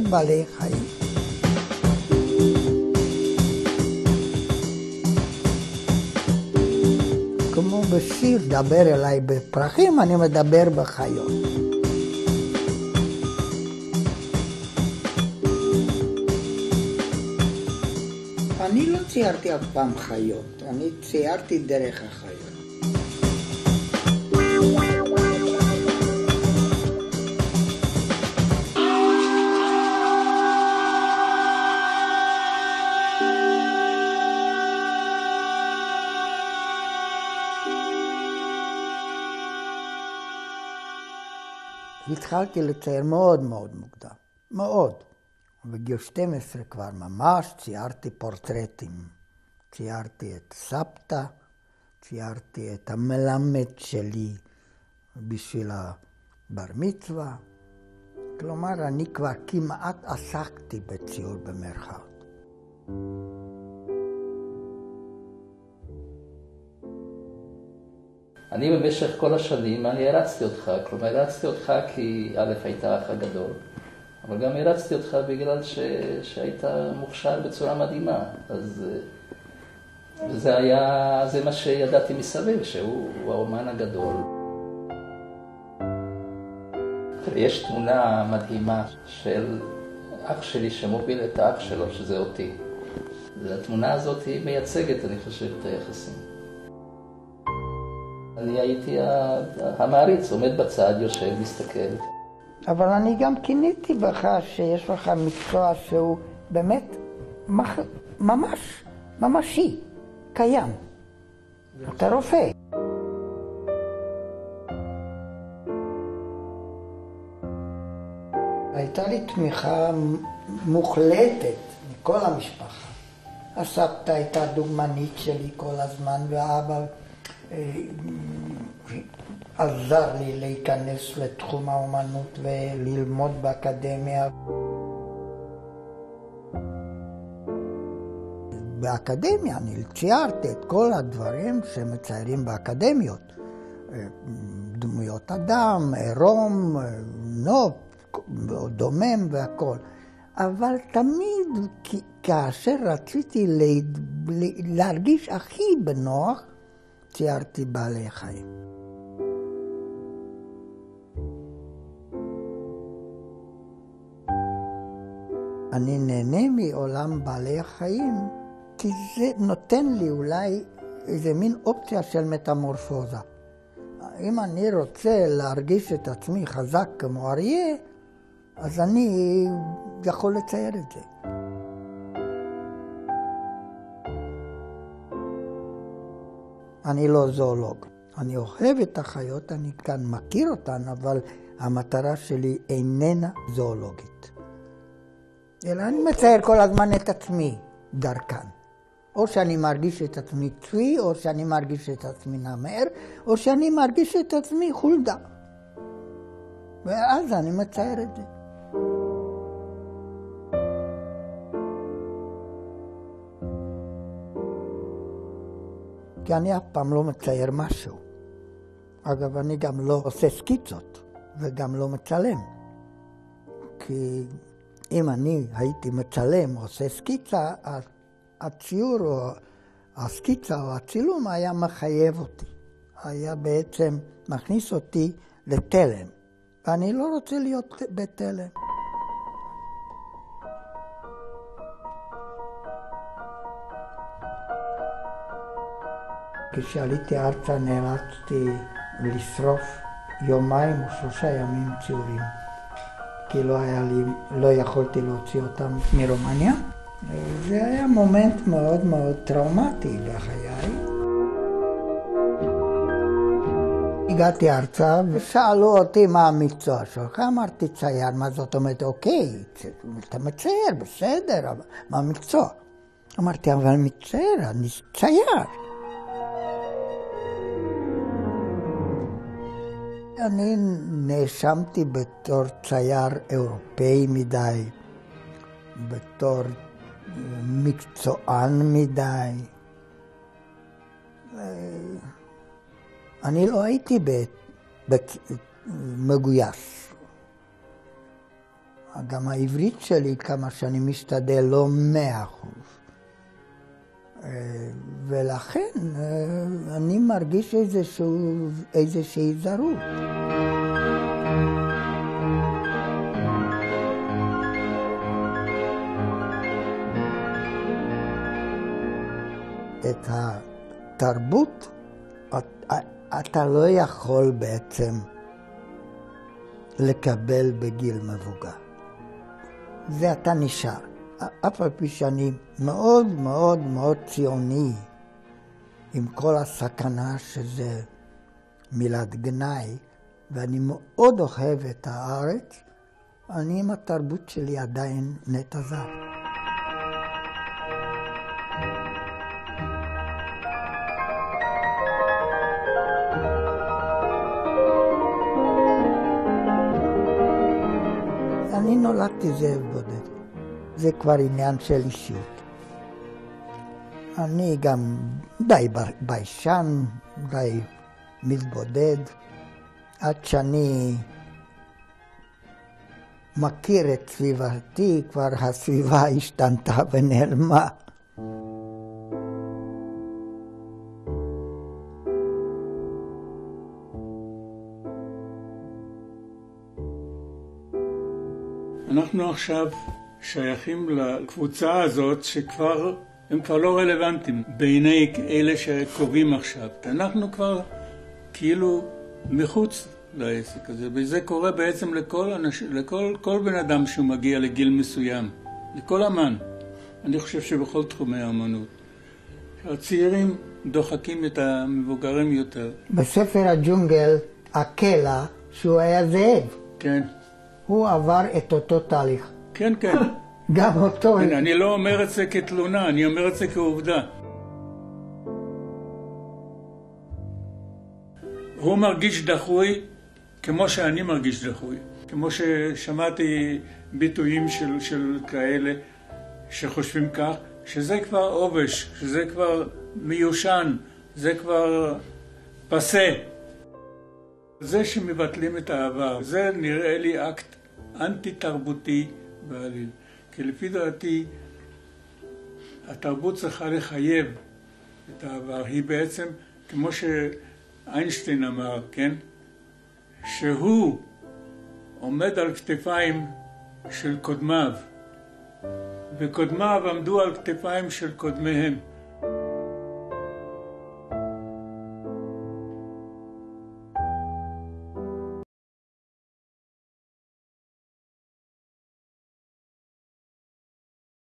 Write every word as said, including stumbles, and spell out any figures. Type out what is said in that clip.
בעלי חיים. כמו בשיר, דבר אליי בפרחים, אני מדבר בחיות. אני לא ציירתי אף פעם חיות, אני ציירתי דרך החיות. התחלתי לצייר מאוד מאוד מוקדם, מאוד. בגיל שתים עשרה כבר ממש ציירתי פורטרטים. ציירתי את סבתא, ציירתי את המלמד שלי בשביל הבר מצווה. כלומר, אני כבר כמעט עסקתי בציור במרכאות. אני במשך כל השנים, אני הרצתי אותך, כלומר הרצתי אותך כי א' היית האח הגדול, אבל גם הרצתי אותך בגלל ש... שהיית מוכשר בצורה מדהימה, אז זה היה, זה מה שידעתי מסביב, שהוא האומן הגדול. יש תמונה מדהימה של אח שלי שמוביל את האח שלו, שזה אותי. התמונה הזאת היא מייצגת, אני חושב, את היחסים. אני הייתי המעריץ, עומד בצד, יושב, מסתכל. אבל אני גם כיניתי בך שיש לך מקצוע שהוא באמת ממש, ממשי, קיים. אתה רופא. הייתה לי תמיכה מוחלטת מכל המשפחה. הסבתא הייתה דוגמנית שלי כל הזמן, והאבא עזר לי להיכנס לתחום האומנות וללמוד באקדמיה. באקדמיה אני ציירתי את כל הדברים שמציירים באקדמיות. דמויות אדם, עירום, נוף, דומם והכל. אבל תמיד כאשר רציתי להרגיש הכי בנוח, ציירתי בעלי חיים. אני נהנה מעולם בעלי החיים, כי זה נותן לי אולי איזה מין אופציה של מטמורפוזה. אם אני רוצה להרגיש את עצמי חזק כמו אריה, אז אני יכול לצייר את זה. אני לא זואולוג. אני אוהב את החיות, אני כאן מכיר אותן, אבל המטרה שלי איננה זואולוגית. אלא אני מצייר כל הזמן את עצמי דרכן. או שאני מרגיש את עצמי צבי, או שאני מרגיש את עצמי נמר, או שאני מרגיש את עצמי חולדה. ואז אני מצייר את זה. כי אני אף פעם לא מצייר משהו. אגב, אני גם לא עושה סקיצות, וגם לא מצלם. כי אם אני הייתי מצלם או עושה סקיצה, הציור או הסקיצה או הצילום היה מחייב אותי. היה בעצם מכניס אותי לתלם. ואני לא רוצה להיות בתלם. כשעליתי ארצה נאלצתי לשרוף יומיים או שלושה ימים ציורים. כי לא היה לי, לא יכולתי להוציא אותם מרומניה. זה היה מומנט מאוד מאוד טראומטי בחיי. הגעתי ארצה ושאלו אותי מה המקצוע שלך. אמרתי צייר, מה זאת אומרת? אוקיי, אתה מצייר, בסדר, אבל מה המקצוע? אמרתי, אבל מצייר, אני צייר. אני נאשמתי בתור צייר אירופאי מדי, בתור מקצוען מדי. אני לא הייתי מגויס. גם העברית שלי, כמה שאני משתדל, לא מאה אחוז. ולכן אני מרגיש איזשהו, איזושהי זרות. את התרבות אתה לא יכול בעצם לקבל בגיל מבוגר. זה אתה נשאר. אף על פי שאני מאוד מאוד מאוד ציוני, עם כל הסכנה שזה מילת גנאי, ואני מאוד אוהב את הארץ, אני עם התרבות שלי עדיין נטע זר. אני נולדתי זאב בודד. זה כבר עניין של אישיות. אני גם די ביישן, די מתבודד, עד שאני מכיר את סביבתי, כבר הסביבה השתנתה ונעלמה. אנחנו עכשיו שייכים לקבוצה הזאת שכבר, הם כבר לא רלוונטיים בעיני אלה שקובעים עכשיו. אנחנו כבר כאילו מחוץ לעסק הזה, וזה קורה בעצם לכל, אנש, לכל כל בן אדם שהוא מגיע לגיל מסוים, לכל אמן. אני חושב שבכל תחומי האמנות. הצעירים דוחקים את המבוגרים יותר. בספר הג'ונגל, הקלע, שהוא היה זאב. כן. הוא עבר את אותו תהליך. כן, כן. גם אותו. אני לא אומר את זה כתלונה, אני אומר את זה כעובדה. הוא מרגיש דחוי כמו שאני מרגיש דחוי. כמו ששמעתי ביטויים של, של כאלה שחושבים כך, שזה כבר עובש, שזה כבר מיושן, זה כבר פסה. זה שמבטלים את העבר, זה נראה לי אקט אנטי-תרבותי בעליל. כי לפי דעתי, התרבות צריכה לחייב את העבר. היא בעצם, כמו שאיינשטיין אמר, כן? שהוא עומד על כתפיים של קודמיו, וקודמיו עמדו על כתפיים של קודמיהם.